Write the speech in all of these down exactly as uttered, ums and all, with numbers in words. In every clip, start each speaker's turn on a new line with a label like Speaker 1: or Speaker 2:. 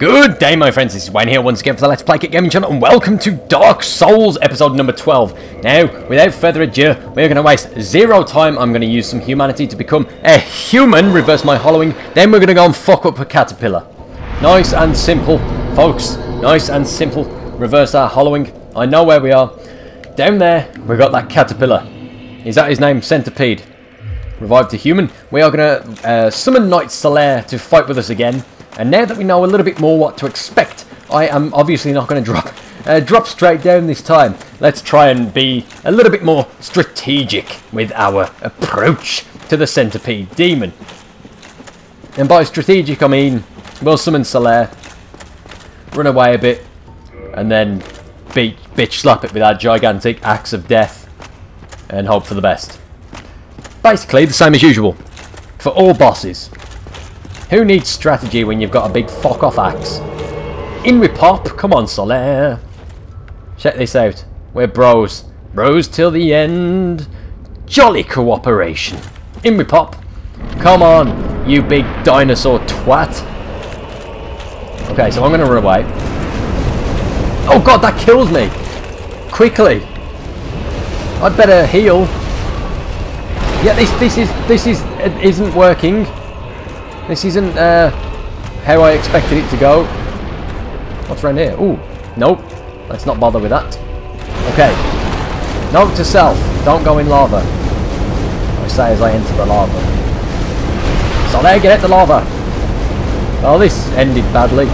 Speaker 1: Good day, my friends. This is Wayne here once again for the Let's Play Kit Gaming channel, and welcome to Dark Souls episode number twelve. Now, without further ado, we're going to waste zero time. I'm going to use some humanity to become a human, reverse my hollowing. Then we're going to go and fuck up a caterpillar. Nice and simple, folks. Nice and simple. Reverse our hollowing. I know where we are. Down there, we've got that caterpillar. Is that his name? Centipede. Revived a human. We are going to uh, summon Knight Solaire to fight with us again. And now that we know a little bit more what to expect, I am obviously not going to drop uh, drop straight down this time. Let's try and be a little bit more strategic with our approach to the Centipede Demon. And by strategic, I mean we'll summon Solaire, run away a bit, and then beat, bitch slap it with our gigantic axe of death, and hope for the best. Basically, the same as usual for all bosses. Who needs strategy when you've got a big fuck-off axe? In we pop. Come on, Solaire. Check this out. We're bros. Bros till the end. Jolly cooperation. In we pop. Come on, you big dinosaur twat. Okay, so I'm going to run away. Oh god, that kills me. Quickly. I'd better heal. Yeah, this this is this is it isn't working. This isn't uh, how I expected it to go. What's around here? Ooh, nope. Let's not bother with that. Okay. Note to self: don't go in lava. I say as I enter the lava. So there, get out the lava. Oh, this ended badly.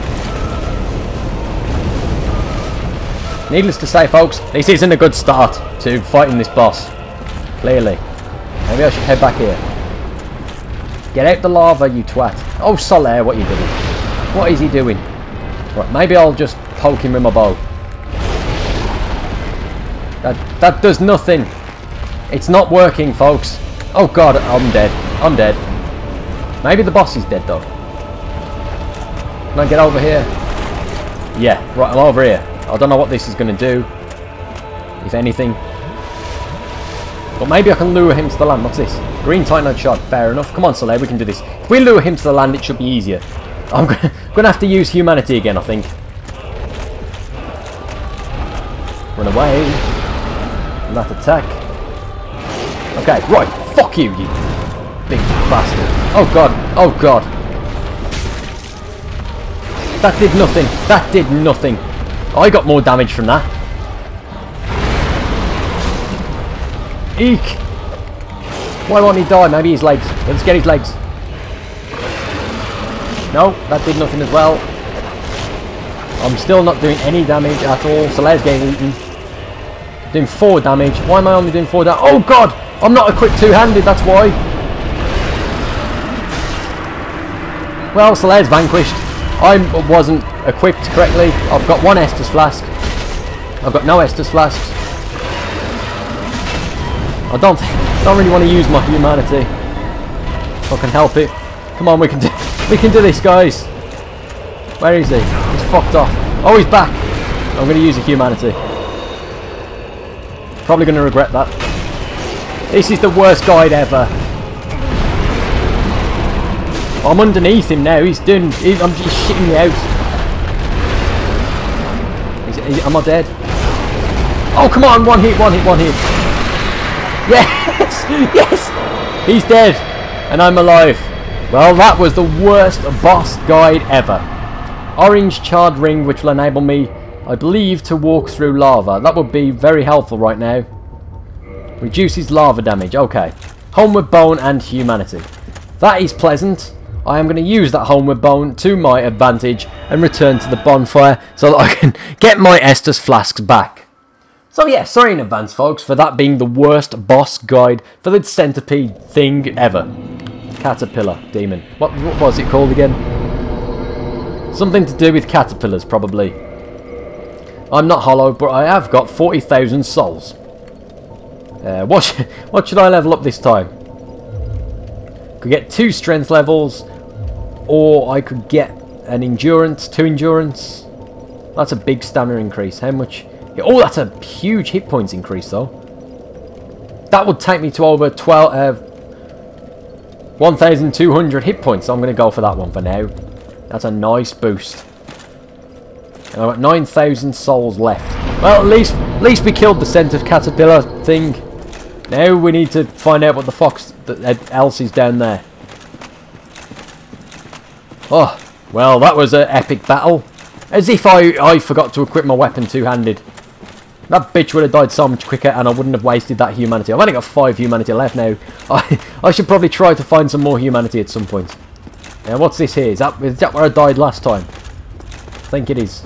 Speaker 1: Needless to say, folks, this isn't a good start to fighting this boss. Clearly. Maybe I should head back here. Get out the lava, you twat. Oh, Solaire, what are you doing? What is he doing? Right, maybe I'll just poke him with my bow. That, that does nothing. It's not working, folks. Oh, God, I'm dead. I'm dead. Maybe the boss is dead, though. Can I get over here? Yeah, right, I'm over here. I don't know what this is going to do, if anything. But maybe I can lure him to the land. What's this? Green Titanite shot. Fair enough. Come on, Solaire, we can do this. If we lure him to the land, it should be easier. I'm going to have to use humanity again, I think. Run away. And that attack. Okay, right. Fuck you, you big bastard. Oh, God. Oh, God. That did nothing. That did nothing. I got more damage from that. Eek! Why won't he die? Maybe his legs. Let's get his legs. No, that did nothing as well. I'm still not doing any damage at all. Solaire's getting eaten. Doing four damage. Why am I only doing four damage? Oh god! I'm not equipped two-handed, that's why. Well, Solaire's vanquished. I wasn't equipped correctly. I've got one Estus flask. I've got no Estus flasks. I don't think, don't really want to use my humanity. If I can help it. Come on, we can do we can do this, guys. Where is he? He's fucked off. Oh, he's back. I'm going to use a humanity. Probably going to regret that. This is the worst guide ever. I'm underneath him now. He's doing. He, I'm just shitting me out. Is, is, am I dead? Oh, come on! One hit, one hit, one hit. Yes! Yes! He's dead! And I'm alive. Well, that was the worst boss guide ever. Orange charred ring, which will enable me, I believe, to walk through lava. That would be very helpful right now. Reduces lava damage. Okay. Homeward bone and humanity. That is pleasant. I am going to use that homeward bone to my advantage and return to the bonfire so that I can get my Estus flasks back. So yeah, sorry in advance, folks, for that being the worst boss guide for the centipede thing ever. Caterpillar demon. What, what was it called again? Something to do with caterpillars, probably. I'm not hollow, but I have got forty thousand souls. Uh, what, sh what should I level up this time? Could get two strength levels, or I could get an endurance, two endurance. That's a big stamina increase. How much? Oh, that's a huge hit points increase, though. That would take me to over twelve, uh, one thousand two hundred hit points. So I'm going to go for that one for now. That's a nice boost. And I've got nine thousand souls left. Well, at least, at least we killed the scent of caterpillar thing. Now we need to find out what the fox that else is down there. Oh, well, that was an epic battle. As if I, I forgot to equip my weapon two-handed. That bitch would have died so much quicker and I wouldn't have wasted that humanity. I've only got five humanity left now. I, I should probably try to find some more humanity at some point. Now, what's this here? Is that, is that where I died last time? I think it is.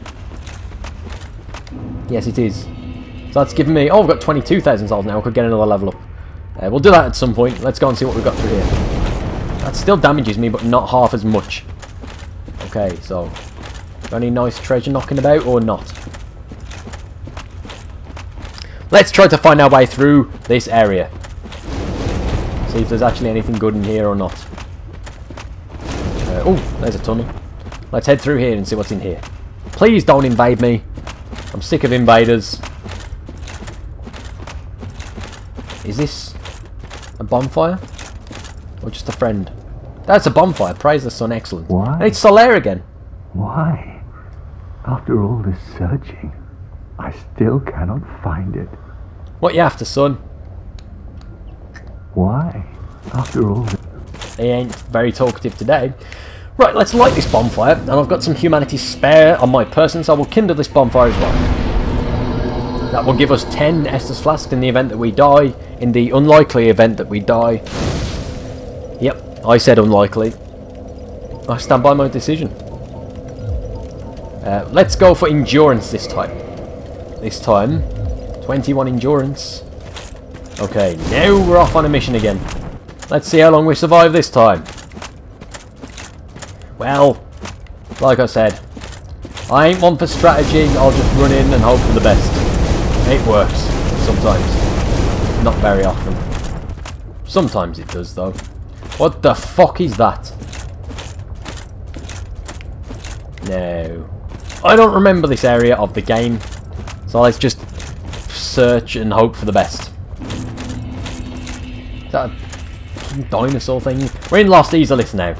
Speaker 1: Yes, it is. So that's given me... Oh, I've got twenty-two thousand souls now. I could get another level up. Uh, we'll do that at some point. Let's go and see what we've got through here. That still damages me, but not half as much. Okay, so... Got any nice treasure knocking about or not? Let's try to find our way through this area. See if there's actually anything good in here or not. Uh, oh, there's a tunnel. Let's head through here and see what's in here. Please don't invade me. I'm sick of invaders. Is this a bonfire? Or just a friend? That's a bonfire. Praise the sun. Excellent.
Speaker 2: Why?
Speaker 1: And it's Solaire again.
Speaker 2: Why? After all this searching, I still cannot find it.
Speaker 1: What you after, son?
Speaker 2: Why? After all this...
Speaker 1: He ain't very talkative today. Right, let's light this bonfire. And I've got some humanity spare on my person, so I will kindle this bonfire as well. That will give us ten Estus flasks in the event that we die. In the unlikely event that we die. Yep, I said unlikely. I stand by my decision. Uh, let's go for endurance this time. This time, twenty-one endurance. Okay, now we're off on a mission again. Let's see how long we survive this time. Well, like I said, I ain't one for strategy. I'll just run in and hope for the best. It works sometimes, not very often. Sometimes it does though. What the fuck is that? No. I don't remember this area of the game, so let's just search and hope for the best. Is that a dinosaur thing? We're in Lost Easolith now.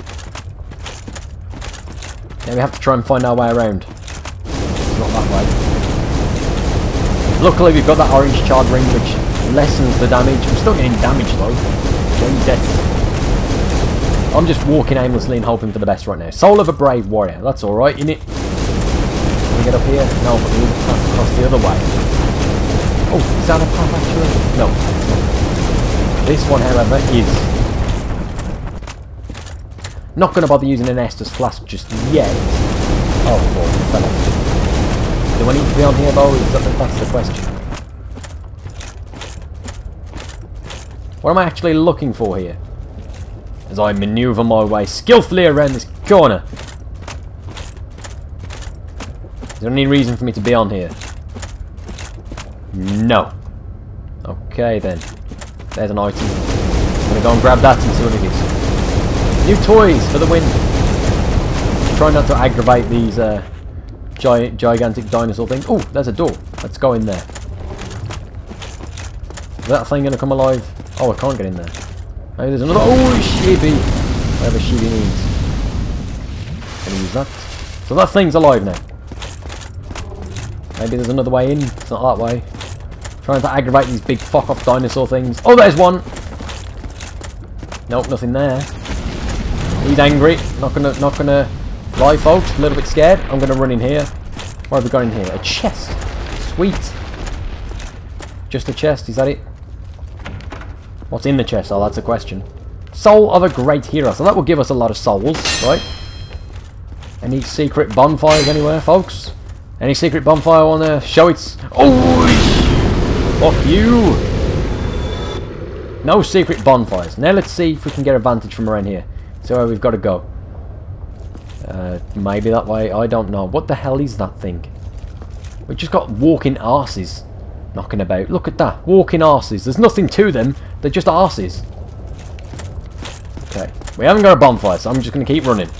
Speaker 1: Now we have to try and find our way around. It's not that way. Luckily we've got that orange charred ring which lessens the damage. I'm still getting damage though. Getting death. I'm just walking aimlessly and hoping for the best right now. Soul of a brave warrior. That's alright, innit? Can we get up here? No, but we need to pass across the other way. Oh, is that a path actually? No. This one, however, is... Not going to bother using an Estus flask just yet. Oh, well, it fell off. Do I need to be on here though? Is that, that's the question. What am I actually looking for here? As I manoeuvre my way skillfully around this corner. Is there any reason for me to be on here? No. Okay then. There's an item. I'm going to go and grab that and see what it is. New toys for the win. Try not to aggravate these uh, gi gigantic dinosaur things. Oh, there's a door. Let's go in there. Is that thing going to come alive? Oh, I can't get in there. Maybe there's another... Oh, Shibi! Whatever Shibi needs. Can I use that? So that thing's alive now. Maybe there's another way in. It's not that way. Trying to aggravate these big fuck-off dinosaur things. Oh, there's one! Nope, nothing there. He's angry. Not gonna, not gonna lie, folks. A little bit scared. I'm gonna run in here. What have we got in here? A chest. Sweet. Just a chest. Is that it? What's in the chest? Oh, that's a question. Soul of a great hero. So that will give us a lot of souls, right? Any secret bonfires anywhere, folks? Any secret bonfire want to show its... Oh! Fuck you! No secret bonfires. Now let's see if we can get advantage from around here. So where we've got to go. Uh, maybe that way. I don't know. What the hell is that thing? We've just got walking arses knocking about. Look at that. Walking arses. There's nothing to them. They're just arses. Okay. We haven't got a bonfire, so I'm just going to keep running.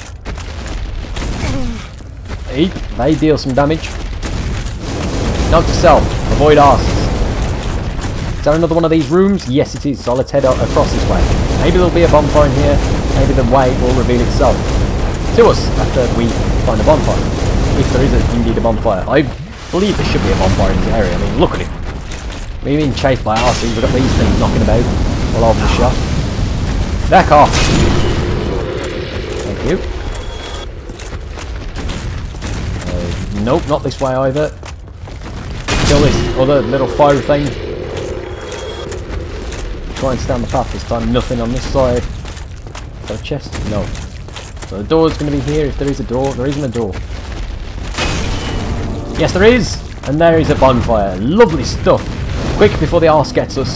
Speaker 1: Eat. They deal some damage. Note to self. Avoid arses. Is there another one of these rooms? Yes, it is. So let's head out across this way. Maybe there'll be a bonfire in here. Maybe the way will reveal itself. to us after we find a bonfire. If there is a, indeed a bonfire. I believe there should be a bonfire in this area. I mean, look at it. We're being chased by R C. We've got these things knocking about all over the shop. Back off. Thank you. Uh, nope, not this way either. Kill this other little fire thing. Try and stay on the path this time. Nothing on this side. Is there a chest? No. So the door's going to be here if there is a door. There isn't a door. Yes, there is! And there is a bonfire. Lovely stuff. Quick before the arse gets us.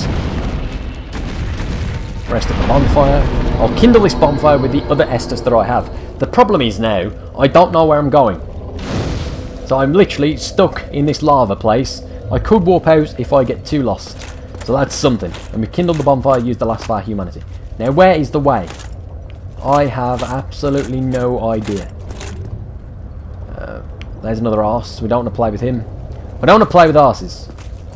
Speaker 1: Rest of the bonfire. I'll kindle this bonfire with the other Estus that I have. The problem is now, I don't know where I'm going. So I'm literally stuck in this lava place. I could warp out if I get too lost. So that's something. And we kindled the bonfire, used the last of our humanity. Now where is the way? I have absolutely no idea. Uh, there's another arse. We don't want to play with him. We don't want to play with arses.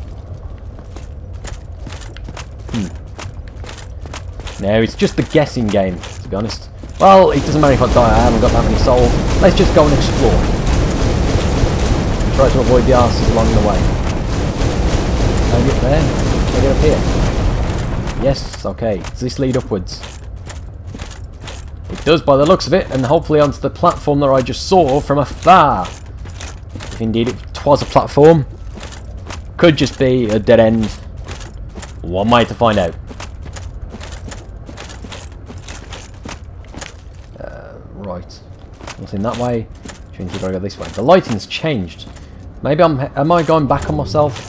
Speaker 1: Hmm. Now it's just the guessing game, to be honest. Well, it doesn't matter if I die, I haven't got that many souls. Let's just go and explore. Try to avoid the arses along the way. Can I get there? Can I get up here? Yes, okay. Does this lead upwards? It does by the looks of it, and hopefully onto the platform that I just saw from afar. If indeed it was a platform. Could just be a dead end. One way to find out. Uh, right. Nothing that way. Trinity gotta go this way. The lighting's changed. Maybe I'm... Am I going back on myself?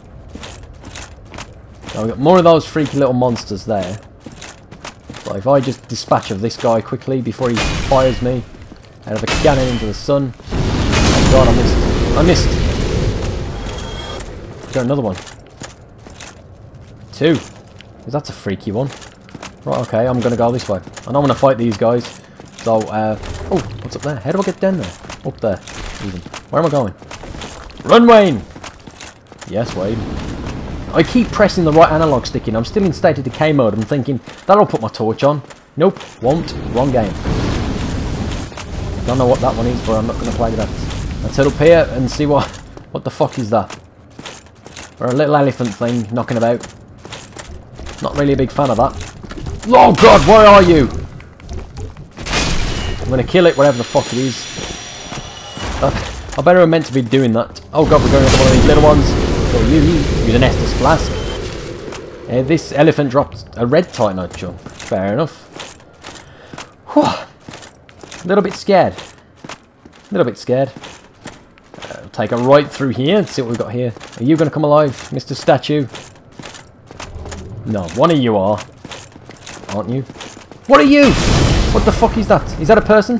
Speaker 1: Oh, we've got more of those freaky little monsters there. So if I just dispatch of this guy quickly before he fires me out of a cannon into the sun. Oh god, I missed. I missed. Got another one. Two. That's a freaky one. Right, okay, I'm gonna go this way. I don't want to fight these guys. So, uh... oh, what's up there? How do I get down there? Up there, even. Where am I going? Run, Wayne! Yes, Wayne. I keep pressing the right analog stick in. I'm still in state of decay mode. I'm thinking, that'll put my torch on. Nope, won't. Wrong game. Don't know what that one is, but I'm not going to play with that. Let's head up here and see what... What the fuck is that? Or a little elephant thing knocking about. Not really a big fan of that. Oh god, where are you? I'm going to kill it, whatever the fuck it is. Uh, I better have meant to be doing that. Oh god, we're going into one of these little ones. So you, use an Estus flask. Uh, this elephant dropped a red Titanite chunk. Fair enough. Whew. A little bit scared. A little bit scared. Uh, take a right through here and see what we've got here. Are you going to come alive, Mister Statue? No, one of you are. Aren't you? What are you? What the fuck is that? Is that a person?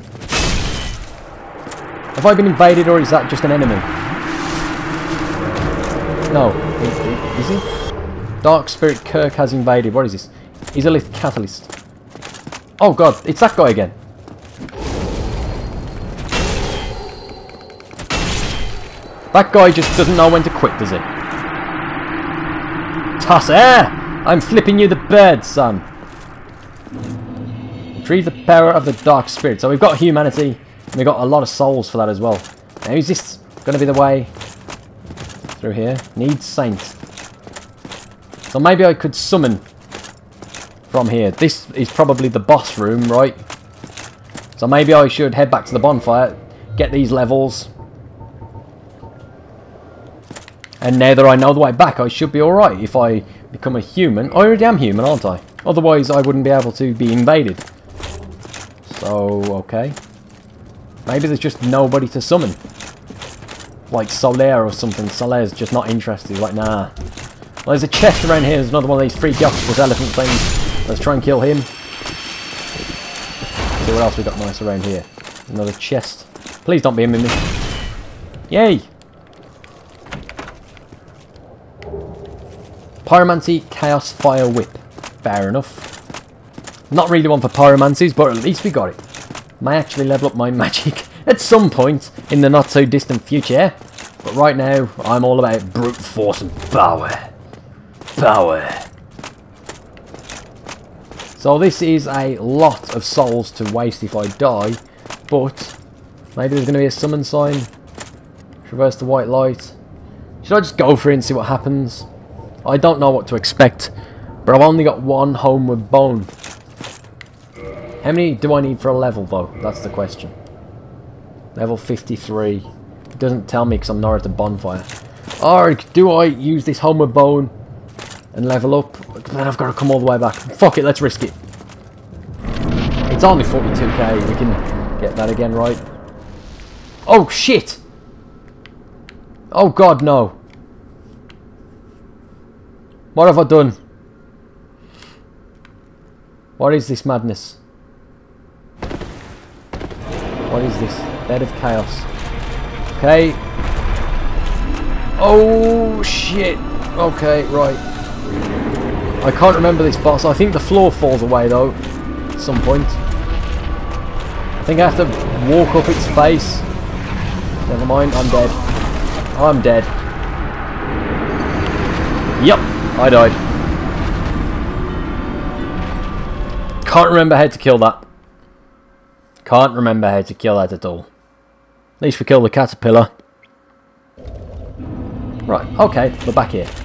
Speaker 1: Have I been invaded or is that just an enemy? No. Is he? Dark Spirit Kirk has invaded. What is this? Izalith Catalyst. Oh god, it's that guy again. That guy just doesn't know when to quit, does he? Toss air! I'm flipping you the bird, son. Retrieve the power of the Dark Spirit. So we've got humanity, and we've got a lot of souls for that as well. Now is this going to be the way through here? Needs Saint. So maybe I could summon from here. This is probably the boss room, right? So maybe I should head back to the bonfire, get these levels. And now that I know the way back, I should be alright if I become a human. I already am human, aren't I? Otherwise, I wouldn't be able to be invaded. So, okay. Maybe there's just nobody to summon. Like Solaire or something. Solaire's just not interested. Like, nah. Well, there's a chest around here. There's another one of these freaky octopus elephant things. Let's try and kill him. See what else we got nice around here. Another chest. Please don't be a mimic. Yay! Pyromancy, Chaos, Fire, Whip. Fair enough. Not really one for pyromancies, but at least we got it. May actually level up my magic at some point in the not so distant future. But right now, I'm all about brute force and power. Power. So this is a lot of souls to waste if I die. but maybe there's going to be a summon sign. Traverse the white light. Should I just go for it and see what happens? I don't know what to expect, but I've only got one homeward bone. How many do I need for a level, though? That's the question. Level fifty-three. It doesn't tell me because I'm not at the bonfire. Or do I use this homeward bone and level up? Then I've got to come all the way back. Fuck it, let's risk it. It's only forty-two K. We can get that again, right? Oh, shit! Oh, God, no. What have I done? What is this madness? What is this? Bed of chaos. Okay. Oh, shit. Okay, right. I can't remember this boss. I think the floor falls away, though, at some point. I think I have to walk up its face. Never mind, I'm dead. I'm dead. Yep, I died. Can't remember how to kill that. Can't remember how to kill that at all. At least we killed the caterpillar. Right, okay, we're back here.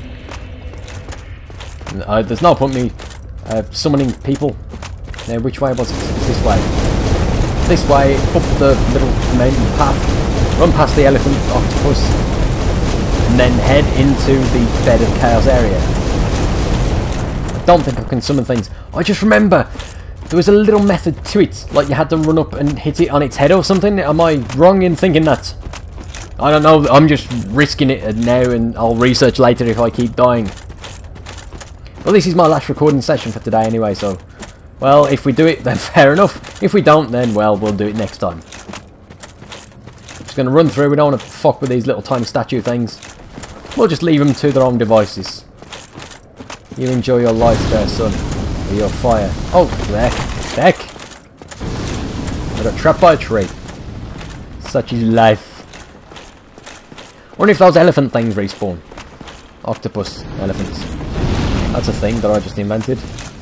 Speaker 1: Uh, there's no point me uh, summoning people. Now, which way was it? It's this way. This way, up the little mountain path. Run past the elephant octopus. And then head into the Bed of Chaos area. I don't think I can summon things. I just remember there was a little method to it. Like you had to run up and hit it on its head or something. Am I wrong in thinking that? I don't know. I'm just risking it now and I'll research later if I keep dying. Well, this is my last recording session for today anyway, so... Well, if we do it, then fair enough. If we don't, then, well, we'll do it next time. Just going to run through. We don't want to fuck with these little tiny statue things. We'll just leave them to their own devices. You enjoy your life there, son. Or your fire. Oh, heck. Heck. I got trapped by a tree. Such is life. Wonder if those elephant things respawn. Octopus elephants. That's a thing that I just invented.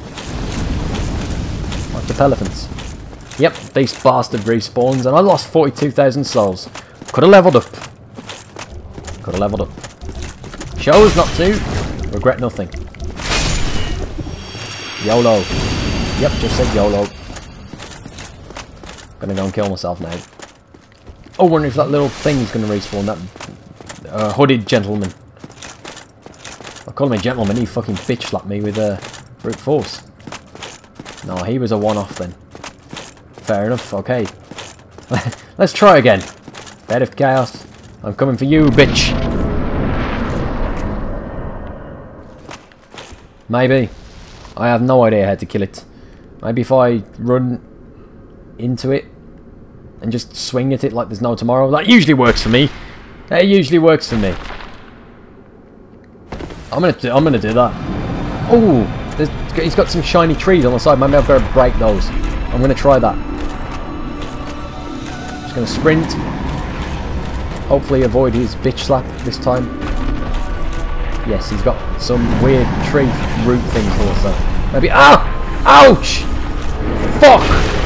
Speaker 1: Octop elephants. Yep, this bastard respawns, and I lost forty-two thousand souls. Could have leveled up. Could have leveled up. Chose not to. Regret nothing. YOLO. Yep, just said YOLO. Gonna go and kill myself now. Oh, wonder if that little thing's gonna respawn. That uh, hooded gentleman. I call him a gentleman, he fucking bitch slapped me with a uh, brute force. No, he was a one-off then. Fair enough, okay. Let's try again. Bed of Chaos. I'm coming for you, bitch. Maybe. I have no idea how to kill it. Maybe if I run into it and just swing at it like there's no tomorrow. That usually works for me. That usually works for me. I'm gonna do, I'm gonna do that. Oh, he's got some shiny trees on the side. Maybe I've got to break those. I'm gonna try that. Just gonna sprint. Hopefully avoid his bitch slap this time. Yes, he's got some weird tree root things also. Maybe. Ah! Ouch! Fuck!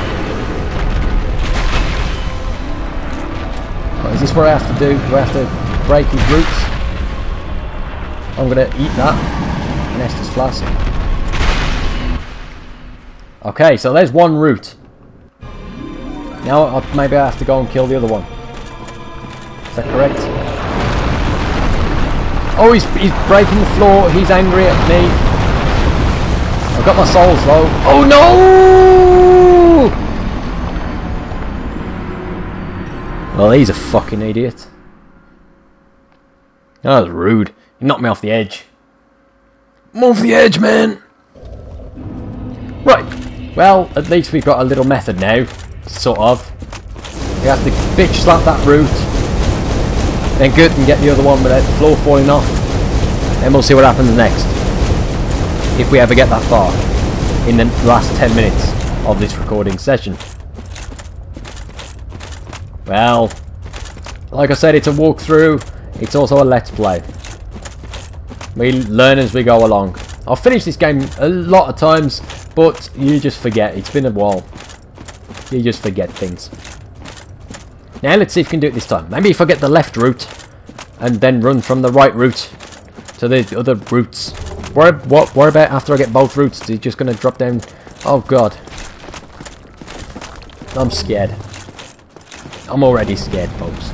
Speaker 1: Right, is this what I have to do? Do I have to break his roots? I'm gonna eat that. Nestor's flask. Okay, so there's one route. Now I'll, maybe I have to go and kill the other one. Is that correct? Oh, he's, he's breaking the floor. He's angry at me. I've got my souls though. Oh no! Well, he's a fucking idiot. That was rude. He knocked me off the edge. I'm off the edge, man! Right. Well, at least we've got a little method now. Sort of. We have to bitch slap that root. Then good and get the other one without the floor falling off. Then we'll see what happens next. If we ever get that far. In the last ten minutes of this recording session. Well, like I said, it's a walkthrough. It's also a let's play. We learn as we go along. I've finished this game a lot of times, but you just forget. It's been a while. You just forget things. Now let's see if we can do it this time. Maybe if I get the left route and then run from the right route to the other routes. Where, what, what about after I get both routes? Is he just going to drop down? Oh god. I'm scared. I'm already scared, folks.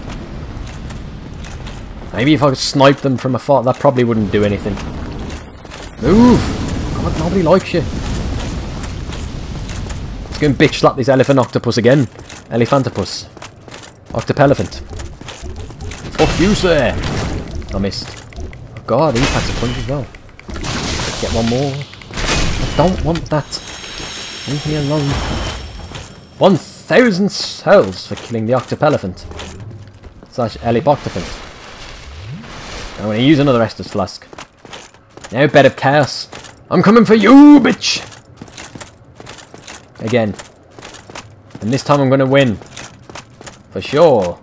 Speaker 1: Maybe if I could snipe them from afar, that probably wouldn't do anything. Move! God, nobody likes you. Let's go and bitch slap this elephant octopus again. Elephantopus. Octopelephant. Fuck you, sir! I missed. Oh god, he packs a punch as well. Let's get one more. I don't want that. Leave me alone. One thousand souls for killing the Octopelephant. Slash Elipoctophant. I'm going to use another Estus Flask. Now, Bed of Chaos. I'm coming for you, bitch! Again. And this time I'm going to win. For sure.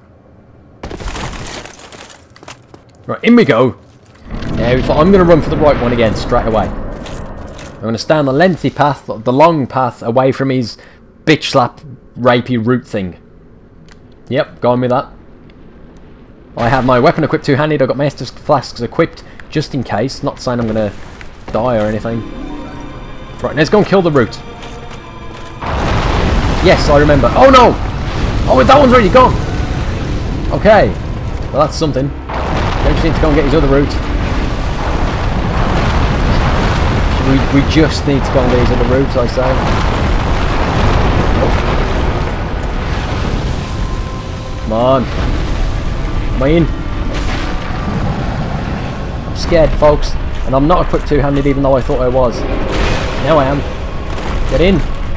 Speaker 1: Right, in we go. Now, I'm going to run for the right one again, straight away. I'm going to stay on the lengthy path, the long path, away from his bitch slap, rapey root thing. Yep, go on with that. I have my weapon equipped two-handed. I've got my Estus Flasks equipped, just in case. Not saying I'm going to die or anything. Right, let's go and kill the root. Yes, I remember. Oh no! Oh, that one's already gone! Okay. Well, that's something. Now we just need to go and get his other root. We, we just need to go and get his other roots, I say. Oh. Come on. Am I in? I'm scared, folks. And I'm not equipped two-handed even though I thought I was. Now I am. Get in.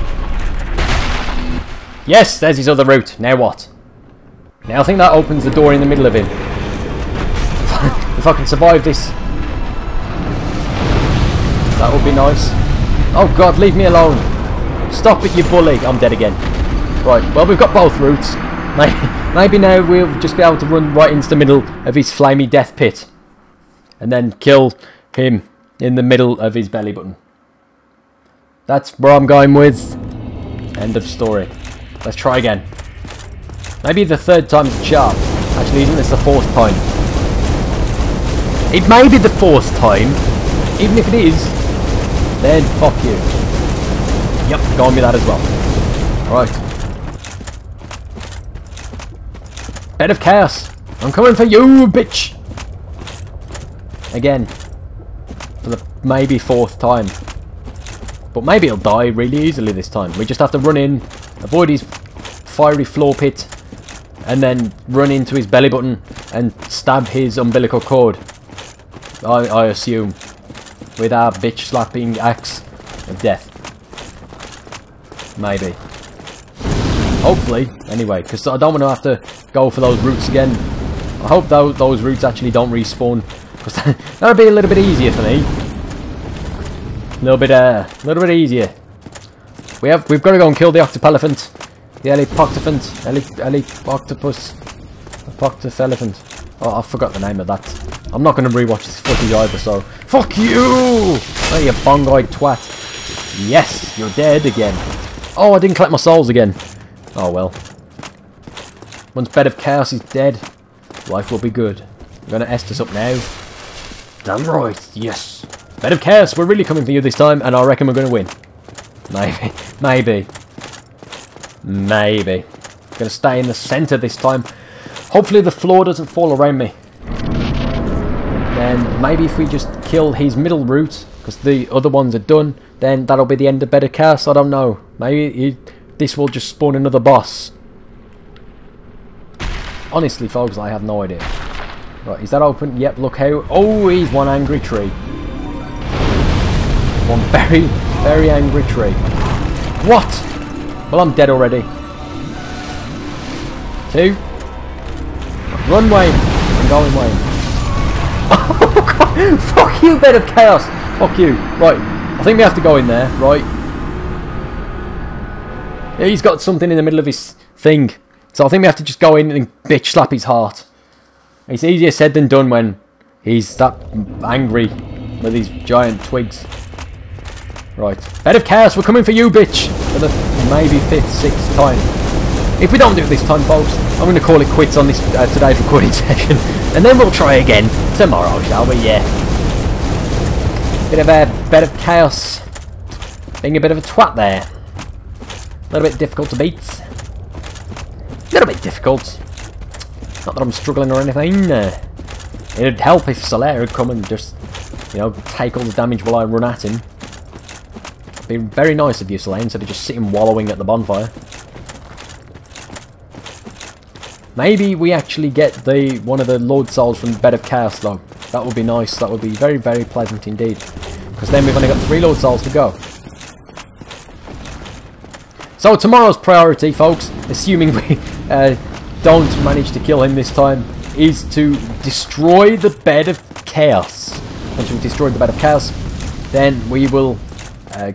Speaker 1: Yes, there's his other route. Now what? Now I think that opens the door in the middle of him. If I can survive this, that would be nice. Oh god, leave me alone. Stop it, you bully. I'm dead again. Right, well, we've got both routes. Maybe now we'll just be able to run right into the middle of his flamey death pit. And then kill him in the middle of his belly button. That's where I'm going with. End of story. Let's try again. Maybe the third time's a charm. Actually, isn't this the fourth time? It may be the fourth time. Even if it is, then fuck you. Yep, go on with that as well. Alright. Bed of Chaos. I'm coming for you, bitch. Again. For the maybe fourth time. But maybe he'll die really easily this time. We just have to run in, avoid his fiery floor pit, and then run into his belly button and stab his umbilical cord. I, I assume. With our bitch slapping axe of death. Maybe. Hopefully. Anyway, because I don't want to have to go for those routes again. I hope th those routes actually don't respawn. Because that would be a little bit easier for me. A little bit, uh, a little bit easier. We have, we've got to go and kill the Octopelephant. The Elipoctophant. Eli, Elipoctopus. Octopelephant. Oh, I forgot the name of that. I'm not going to rewatch this footage either, so... Fuck you! Oh, you bong-eyed twat. Yes, you're dead again. Oh, I didn't collect my souls again. Oh, well. Once Bed of Chaos is dead, life will be good. I'm going to Estus up now. Damn right, yes. Bed of Chaos, we're really coming for you this time, and I reckon we're going to win. Maybe. Maybe. Maybe. I'm going to stay in the centre this time. Hopefully the floor doesn't fall around me. Then maybe if we just kill his middle route, because the other ones are done, then that'll be the end of Bed of Chaos. I don't know. Maybe he, this will just spawn another boss. Honestly, folks, I have no idea. Right, is that open? Yep, look how... Oh, he's one angry tree. One very, very angry tree. What? Well, I'm dead already. Two. Run, Wayne. I'm going, Wayne. Oh, God. Fuck you, Bed of Chaos. Fuck you. Right. I think we have to go in there, right? Yeah, he's got something in the middle of his thing. So I think we have to just go in and bitch slap his heart. It's easier said than done when he's that angry with these giant twigs. Right. Bed of Chaos, we're coming for you, bitch. For the maybe fifth, sixth time. If we don't do it this time, folks, I'm going to call it quits on this uh, today's recording session, and then we'll try again tomorrow, shall we? Yeah. Bit of a bed of chaos. Being a bit of a twat there. A little bit difficult to beat. A little bit difficult. Not that I'm struggling or anything. Uh, it'd help if Solaire would come and just, you know, take all the damage while I run at him. It'd be very nice of you, Solaire, instead of just sitting wallowing at the bonfire. Maybe we actually get the one of the Lord Souls from the Bed of Chaos, though. That would be nice. That would be very, very pleasant indeed. Because then we've only got three Lord Souls to go. So tomorrow's priority, folks, assuming we uh, don't manage to kill him this time, is to destroy the Bed of Chaos. Once we've destroyed the Bed of Chaos, then we will uh,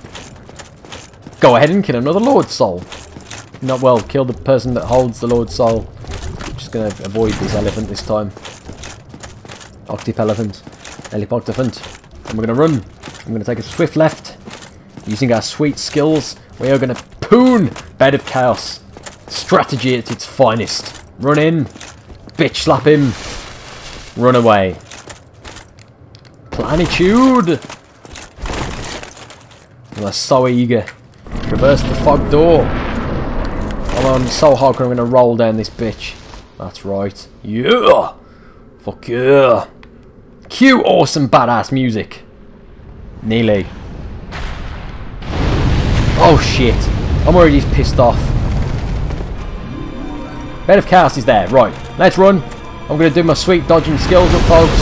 Speaker 1: go ahead and kill another Lord Soul. Not well, kill the person that holds the Lord Soul. Just going to avoid this elephant this time. Octip elephant. Elipoctophant. And we're going to run. I'm going to take a swift left. Using our sweet skills, we are going to poon Bed of Chaos. Strategy at its finest. Run in. Bitch slap him. Run away. Planitude. I'm so eager. Traverse the fog door. Oh, I'm so hardcore, I'm going to roll down this bitch. That's right. Yeah! Fuck yeah! Cue awesome badass music. Nearly. Oh shit. I'm already pissed off. Bed of Chaos is there. Right. Let's run. I'm going to do my sweet dodging skills up, folks.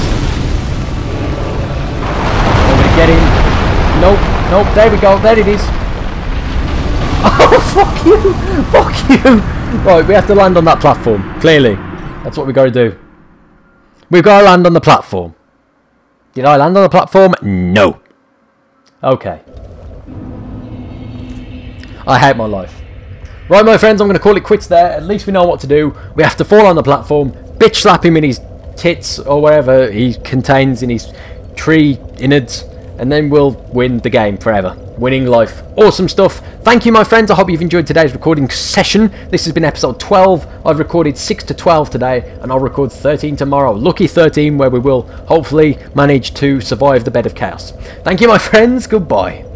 Speaker 1: I'm going to get in. Nope. Nope. There we go. There it is. Oh, fuck you! Fuck you! Right, we have to land on that platform. Clearly. That's what we got to do. We've got to land on the platform. Did I land on the platform? No. Okay. I hate my life. Right, my friends, I'm going to call it quits there. At least we know what to do. We have to fall on the platform, bitch slap him in his tits or wherever he contains in his tree innards, and then we'll win the game forever. Winning life. Awesome stuff. Thank you, my friends. I hope you've enjoyed today's recording session. This has been episode twelve. I've recorded six to twelve today, and I'll record thirteen tomorrow. Lucky thirteen, where we will hopefully manage to survive the Bed of Chaos. Thank you, my friends. Goodbye.